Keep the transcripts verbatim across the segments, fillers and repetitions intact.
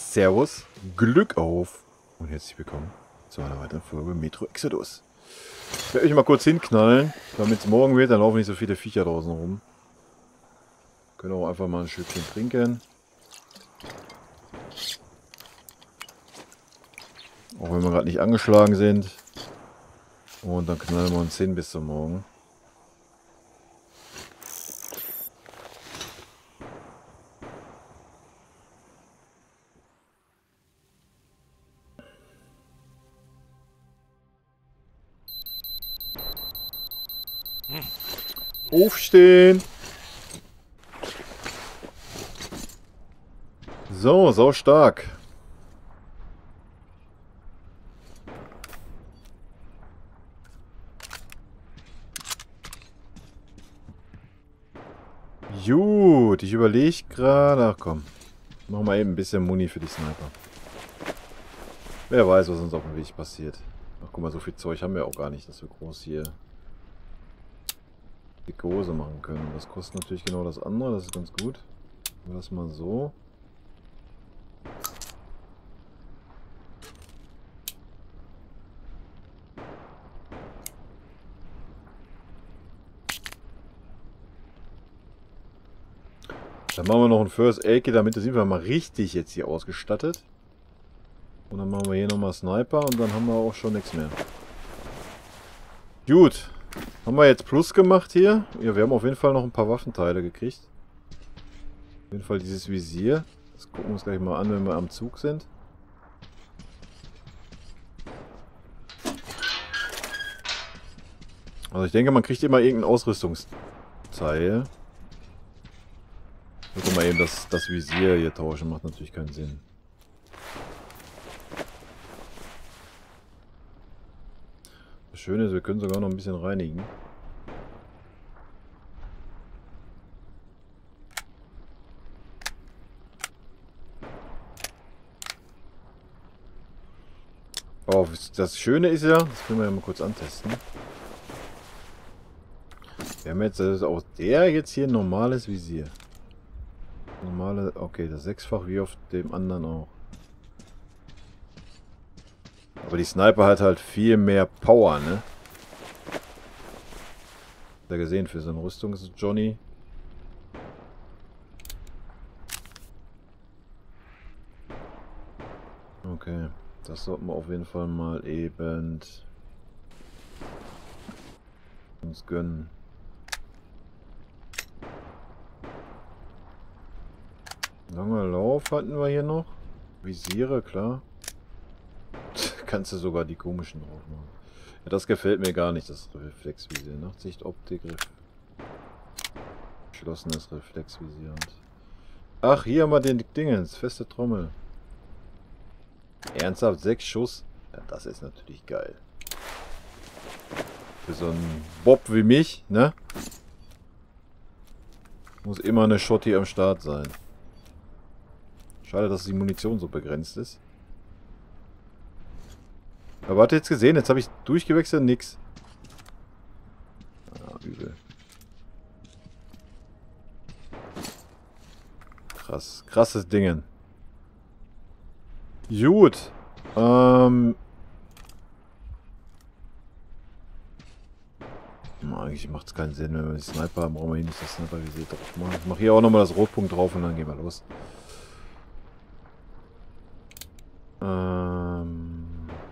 Servus, Glück auf und herzlich willkommen zu einer weiteren Folge Metro Exodus. Ich werde euch mal kurz hinknallen, damit es morgen wird, dann laufen nicht so viele Viecher draußen rum. Können auch einfach mal ein Stückchen trinken. Auch wenn wir gerade nicht angeschlagen sind. Und dann knallen wir uns hin bis zum Morgen. Aufstehen! So, sau stark. Gut, ich überlege gerade. Ach komm, machen wir eben ein bisschen Muni für die Sniper. Wer weiß, was uns auf dem Weg passiert. Ach guck mal, so viel Zeug haben wir auch gar nicht, dass wir groß hier dicke Hose machen können. Das kostet natürlich genau das andere, das ist ganz gut. Machen wir das mal so. Dann machen wir noch ein First Aid Kit, damit sind wir mal richtig jetzt hier ausgestattet. Und dann machen wir hier nochmal Sniper und dann haben wir auch schon nichts mehr. Gut. Haben wir jetzt Plus gemacht hier? Ja, wir haben auf jeden Fall noch ein paar Waffenteile gekriegt. Auf jeden Fall dieses Visier. Das gucken wir uns gleich mal an, wenn wir am Zug sind. Also ich denke, man kriegt immer irgendein Ausrüstungsteil. Ich würde mal eben das, das Visier hier tauschen, macht natürlich keinen Sinn. Das Schöne ist, wir können sogar noch ein bisschen reinigen. Oh, das Schöne ist ja, das können wir ja mal kurz antesten. Wir haben jetzt also auch der jetzt hier ein normales Visier. Normale, okay, das sechsfach wie auf dem anderen auch. Aber die Sniper hat halt viel mehr Power, ne? Habt ihr gesehen, für so eine Rüstung ist es Johnny. Okay, das sollten wir auf jeden Fall mal eben uns gönnen. Langer Lauf hatten wir hier noch. Visiere, klar. Kannst du sogar die komischen drauf machen. Ja, das gefällt mir gar nicht, das Reflexvisier. Nachtsicht, Optik, Ref geschlossenes Reflexvisier. Und ach, hier haben wir den Dingens, feste Trommel. Ernsthaft, sechs Schuss? Ja, das ist natürlich geil. Für so einen Bob wie mich, ne? Muss immer eine Schotti am Start sein. Schade, dass die Munition so begrenzt ist. Aber habt ihr jetzt gesehen? Jetzt habe ich durchgewechselt, nix. Ah, übel. Krass. Krasses Dingen. Gut. Ähm. Eigentlich macht es keinen Sinn, wenn wir die Sniper haben, brauchen wir hier nicht das Sniper-Visier drauf machen. Ich mache hier auch nochmal das Rotpunkt drauf und dann gehen wir los. Ähm.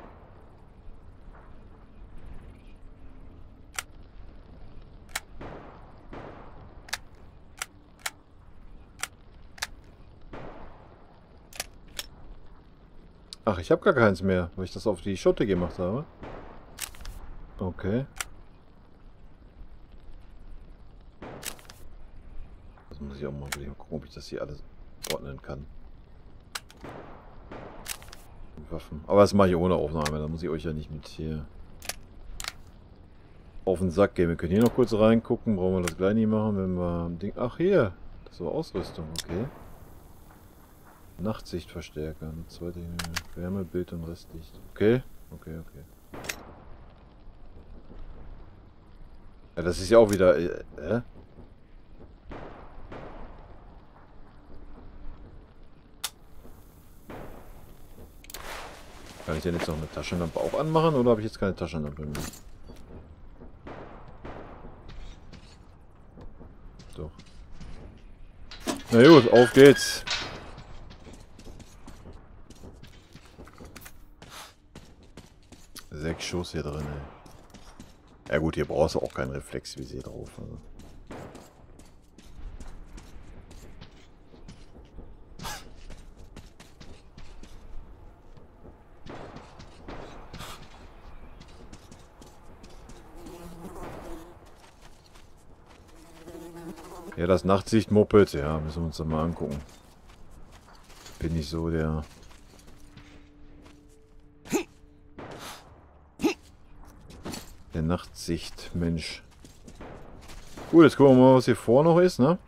Ach, ich habe gar keins mehr, weil ich das auf die Schotte gemacht habe. Okay. Das muss ich auch mal gucken, ob ich das hier alles ordnen kann. Waffen. Aber das mache ich ohne Aufnahme, da muss ich euch ja nicht mit hier auf den Sack gehen. Wir können hier noch kurz reingucken, brauchen wir das gleich nicht machen, wenn wir ein Ding... Ach hier, das war Ausrüstung, okay. Nachtsichtverstärker, eine zweite Wärmebild und Restlicht. Okay, okay, okay. Ja, das ist ja auch wieder... Äh, äh? Kann ich denn jetzt noch eine Taschenlampe auch anmachen oder habe ich jetzt keine Taschenlampe mehr? Doch. Na gut, auf geht's. Sechs Schuss hier drin, ey. Ja gut, hier brauchst du auch kein Reflexvisier drauf. Also. Ja, das Nachtsicht-Moped, ja, müssen wir uns dann mal angucken. Bin ich so der... Der Nachtsicht-Mensch. Gut, jetzt gucken wir mal, was hier vor noch ist, ne?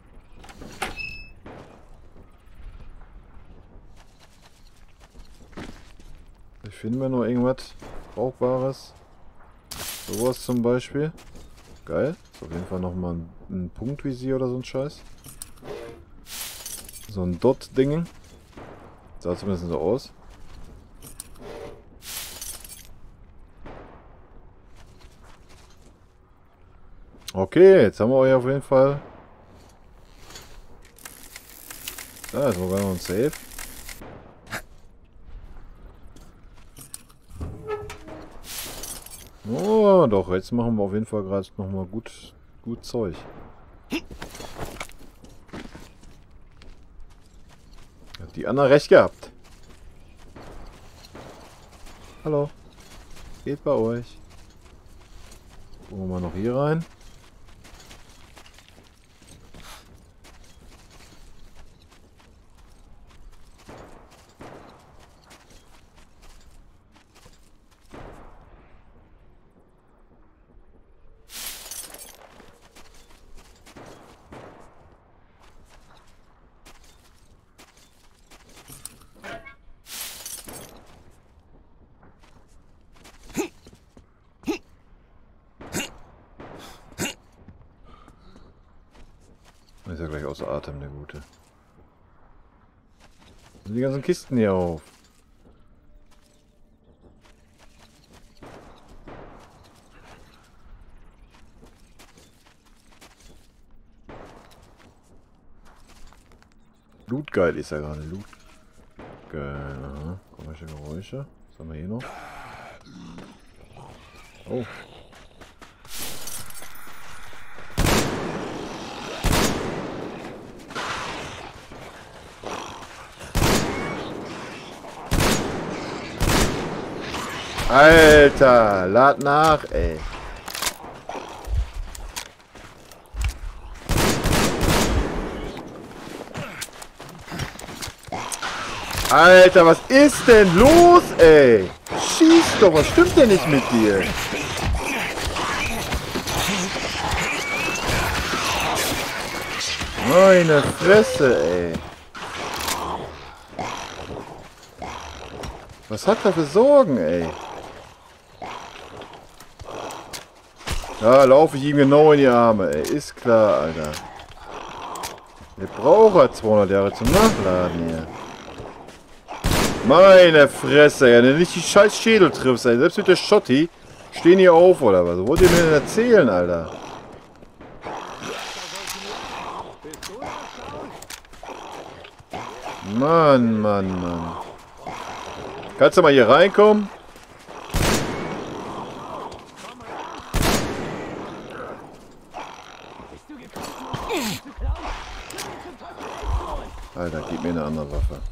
Ich finde mir noch irgendwas Brauchbares. Sowas zum Beispiel. Geil. Ist auf jeden Fall nochmal ein, ein Punktvisier oder so ein Scheiß. So ein Dot-Ding. Sah zumindest so aus. Okay, jetzt haben wir euch auf jeden Fall. Da ist sogar noch ein Safe. Oh, doch, jetzt machen wir auf jeden Fall gerade nochmal gut, gut Zeug. Hat die Anna recht gehabt. Hallo. Geht bei euch. Gucken wir mal noch hier rein. Ist ja gleich außer Atem, der Gute. Sind die ganzen Kisten hier auf? Lootgeil ist ja gerade. Loot. Geil. Aha. Komische Geräusche. Was haben wir hier noch? Oh. Alter, lad nach, ey. Alter, was ist denn los, ey? Schieß doch, was stimmt denn nicht mit dir? Meine Fresse, ey. Was hat er für Sorgen, ey? Da laufe ich ihm genau in die Arme, ey. Ist klar, Alter. Der braucht halt zweihundert Jahre zum Nachladen hier. Meine Fresse, ey. Wenn du nicht die scheiß Schädel triffst, ey. Selbst mit der Schotti stehen hier auf, oder was? Was wollt ihr mir denn erzählen, Alter? Mann, Mann, Mann. Kannst du mal hier reinkommen? Alter, gib mir eine andere Waffe.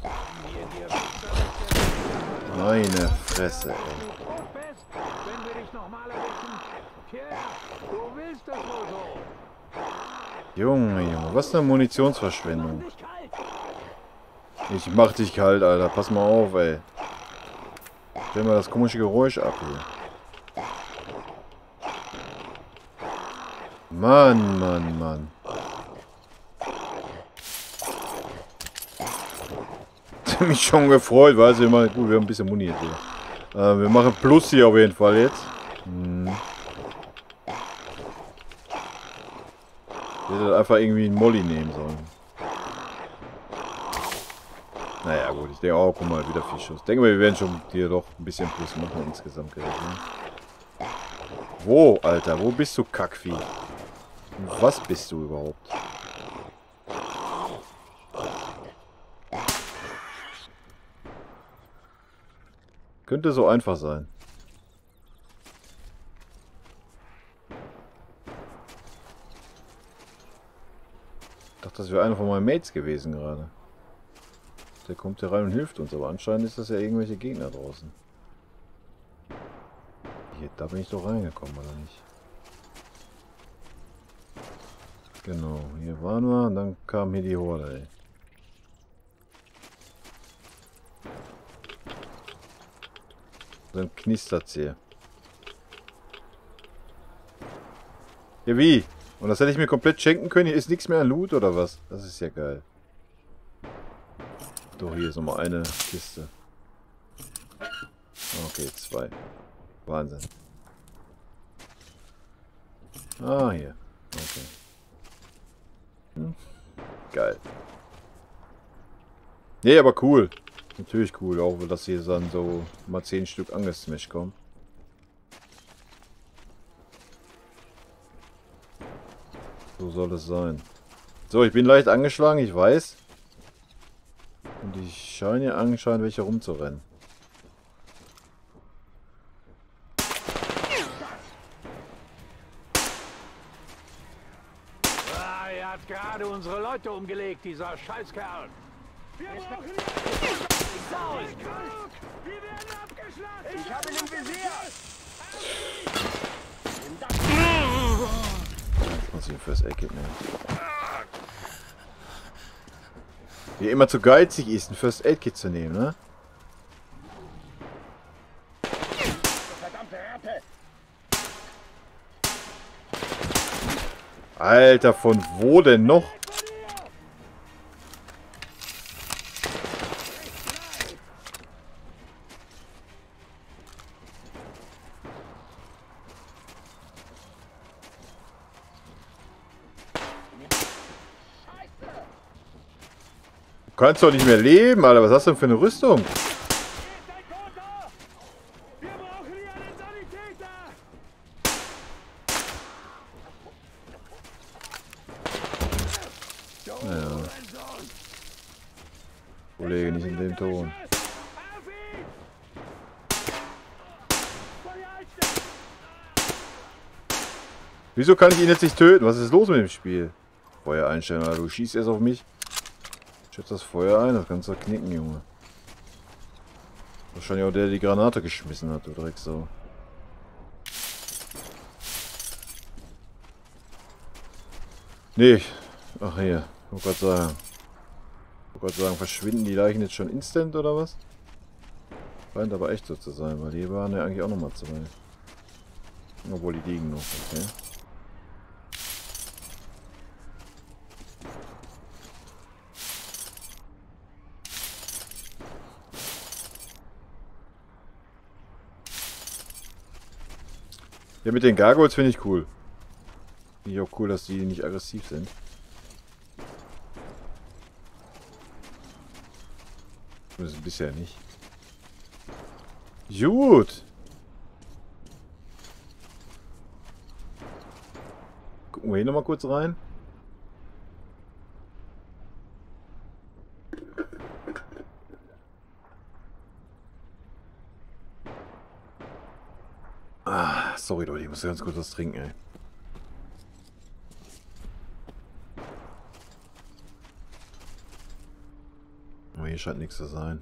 Meine Fresse, ey. Junge, Junge, was eine Munitionsverschwendung. Ich mach dich kalt, Alter. Pass mal auf, ey. Stell mal das komische Geräusch ab hier. Mann, Mann, Mann. Ich hab mich schon gefreut, weißt du, immer gut, wir haben ein bisschen Muni jetzt hier. Äh, wir machen Plus hier auf jeden Fall jetzt. Hm. Ich hätte einfach irgendwie einen Molly nehmen sollen. Naja gut, ich denke, oh guck mal, wieder vier Schuss. Ich denke mal, wir werden schon hier doch ein bisschen Plus machen insgesamt gerechnet. Wo, Alter? Wo bist du, Kackvieh? Was bist du überhaupt? Könnte so einfach sein. Ich dachte, das wäre einer von meinen Mates gewesen gerade. Der kommt hier rein und hilft uns, aber anscheinend ist das ja irgendwelche Gegner draußen. Hier, da bin ich doch reingekommen, oder nicht? Genau, hier waren wir und dann kam hier die Horde, ey. Dann knistert's hier. Ja, wie? Und das hätte ich mir komplett schenken können? Hier ist nichts mehr an Loot, oder was? Das ist ja geil. Doch, hier ist nochmal eine Kiste. Okay, zwei. Wahnsinn. Ah, hier. Okay. Hm. Geil. Nee, aber cool. Natürlich cool, auch wenn das hier dann so mal zehn Stück angesmashed kommen. So soll es sein. So, ich bin leicht angeschlagen, ich weiß. Und ich scheine ja anscheinend welche rumzurennen. Ah, er hat gerade unsere Leute umgelegt, dieser Scheißkerl. Wir brauchen ihn! Wir werden abgeschlachtet! Ich habe ihn im Visier! Jetzt muss ich ihn fürs Eck nehmen. Wie er immer zu geizig ist, ein First Aid Kit zu nehmen, ne? Verdammte Ratte! Alter, von wo denn noch? Du kannst doch nicht mehr leben, Alter. Was hast du denn für eine Rüstung? Wir brauchen hier einen Sanitäter! Ja. Kollege, nicht in dem Ton. Wieso kann ich ihn jetzt nicht töten? Was ist los mit dem Spiel? Feuer einstellen, Alter. Du schießt erst auf mich. Schätze das Feuer ein, das kannst du knicken, Junge. Wahrscheinlich auch der, der die Granate geschmissen hat, du Drecksau. Nee. Ach hier, ich wollte gerade sagen. Ich wollte gerade sagen, verschwinden die Leichen jetzt schon instant oder was? Scheint aber echt so zu sein, weil die waren ja eigentlich auch nochmal zwei. Obwohl die liegen noch, okay. Ja, mit den Gargoyles finde ich cool. Finde ich auch cool, dass die nicht aggressiv sind. Das ist bisher nicht. Gut. Gucken wir hier nochmal kurz rein. Ah, sorry Leute, ich muss ganz kurz was trinken, ey. Aber hier scheint nichts zu sein.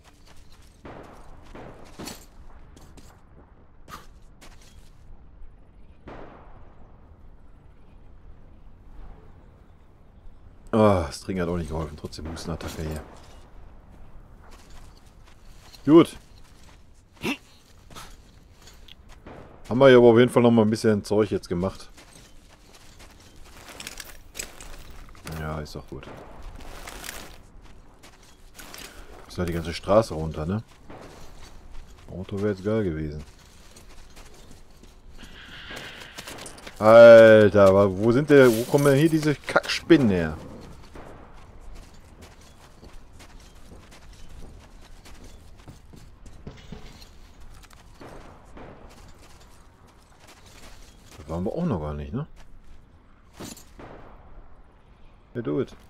Ah, das Trinken hat auch nicht geholfen. Trotzdem Hustenattacke hier. Gut. Haben wir ja aber auf jeden Fall noch mal ein bisschen Zeug jetzt gemacht. Ja, ist doch gut. Ist ja die ganze Straße runter, ne? Auto wäre jetzt geil gewesen. Alter, wo sind der, wo kommen denn hier diese Kackspinnen her? waren wir auch noch gar nicht, ne? Ja, do it.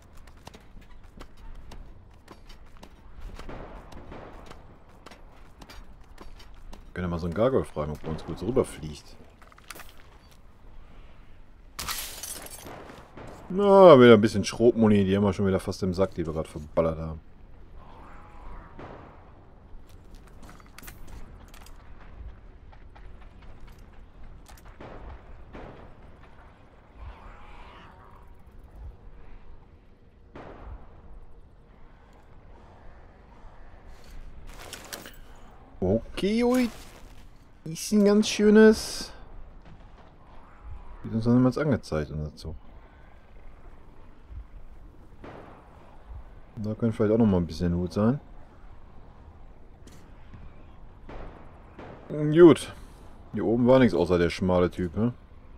Können wir mal so einen Gargoyle fragen, ob er uns kurz rüberfliegt. Na, wieder ein bisschen Schrotmuni, die haben wir schon wieder fast im Sack, die wir gerade verballert haben. Okay, ui. Ist ein ganz schönes. Wie uns dann jetzt angezeigt und dazu. Da könnte vielleicht auch noch mal ein bisschen Hut sein. Gut. Hier oben war nichts außer der schmale Typ, ne?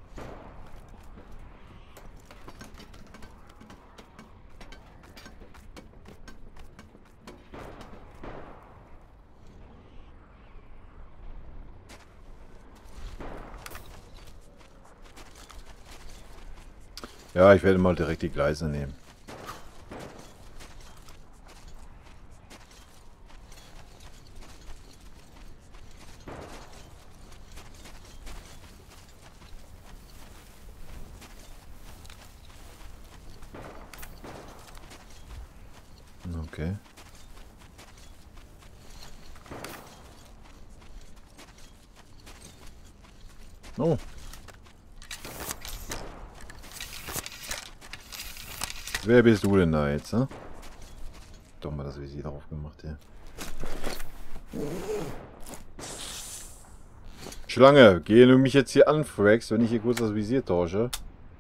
Ja, ich werde mal direkt die Gleise nehmen. Okay. Oh. Wer bist du denn da jetzt, ne? Doch mal das Visier drauf gemacht, ja. Schlange, gehe du mich jetzt hier an, Frax, wenn ich hier kurz das Visier tausche?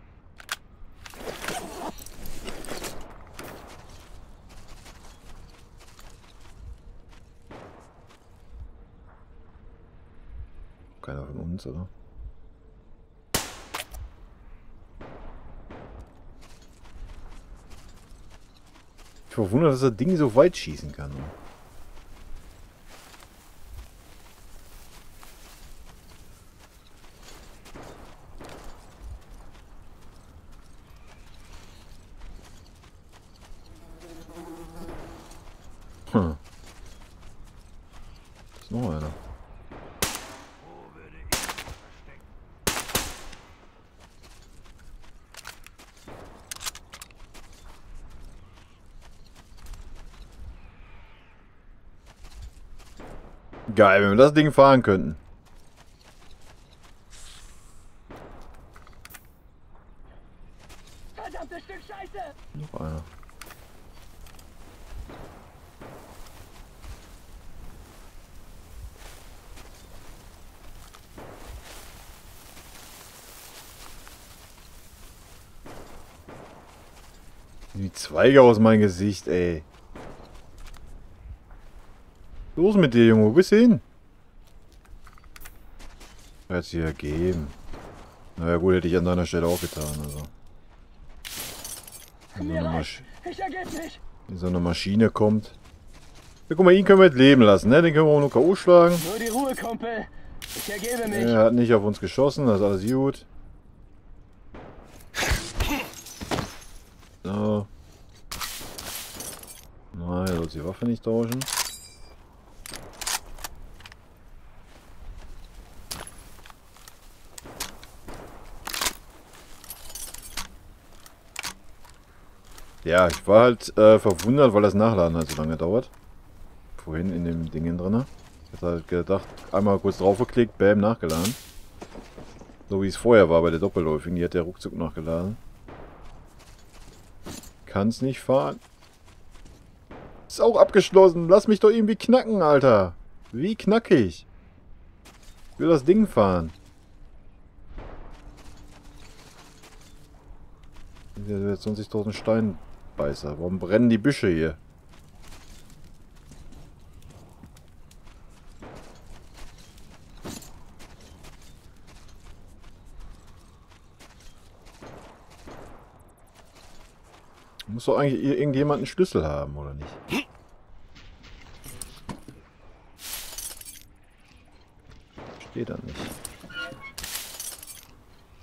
Keiner von uns, oder? Ich verwundere, dass das Ding so weit schießen kann. Hm. Da ist noch einer. Geil, wenn wir das Ding fahren könnten. Verdammtes Stück Scheiße! Noch einer. Die Zweige aus meinem Gesicht, ey. Los mit dir, Junge, wo bist du hin? Hat sie ergeben. Naja gut, hätte ich an deiner Stelle auch getan, also. Wenn so eine, Masch Wenn so eine Maschine kommt. Ja, guck mal, ihn können wir jetzt leben lassen, ne? Den können wir auch nur K O schlagen. Nur die Ruhe, Kumpel. Ich ergebe mich. Er hat nicht auf uns geschossen, das ist alles gut. So. Nein, er soll die Waffe nicht tauschen. Ja, ich war halt äh, verwundert, weil das Nachladen halt so lange dauert. Vorhin in dem Ding drin. Ich hatte halt gedacht, einmal kurz drauf geklickt, bam, nachgeladen. So wie es vorher war bei der Doppelläufigen, die hat der ruckzuck nachgeladen. Kann's nicht fahren. Ist auch abgeschlossen, lass mich doch irgendwie knacken, Alter. Wie knackig. Ich will das Ding fahren. zwanzigtausend Steinbeißer. Warum brennen die Büsche hier? Muss doch eigentlich irgendjemand einen Schlüssel haben, oder nicht? Steht da nicht.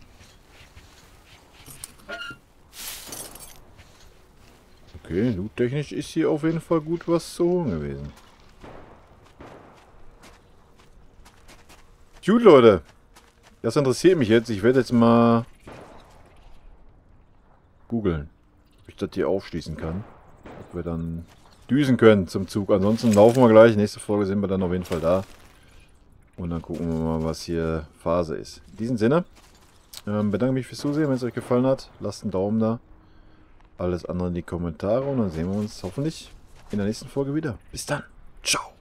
Okay, loottechnisch ist hier auf jeden Fall gut was zu holen gewesen. Gut, Leute. Das interessiert mich jetzt. Ich werde jetzt mal googeln, ob ich das hier aufschließen kann. Ob wir dann düsen können zum Zug. Ansonsten laufen wir gleich. Nächste Folge sind wir dann auf jeden Fall da. Und dann gucken wir mal, was hier Phase ist. In diesem Sinne, ähm, bedanke mich fürs Zusehen. Wenn es euch gefallen hat, lasst einen Daumen da. Alles andere in die Kommentare. Und dann sehen wir uns hoffentlich in der nächsten Folge wieder. Bis dann. Ciao.